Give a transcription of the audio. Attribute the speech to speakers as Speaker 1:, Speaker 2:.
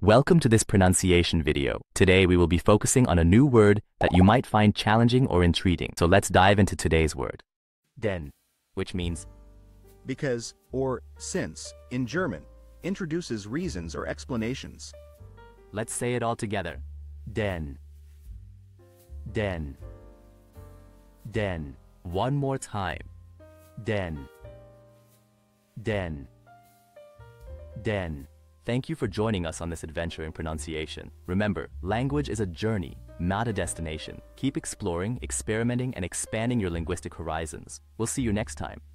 Speaker 1: Welcome to this pronunciation video. Today we will be focusing on a new word that you might find challenging or intriguing. So let's dive into today's word. Denn, which means
Speaker 2: because or since in German, introduces reasons or explanations.
Speaker 1: let's say it all together. Denn. Den. Den. One more time. Den. Den. Den. Thank you for joining us on this adventure in pronunciation. Remember, language is a journey, not a destination. Keep exploring, experimenting, and expanding your linguistic horizons. We'll see you next time.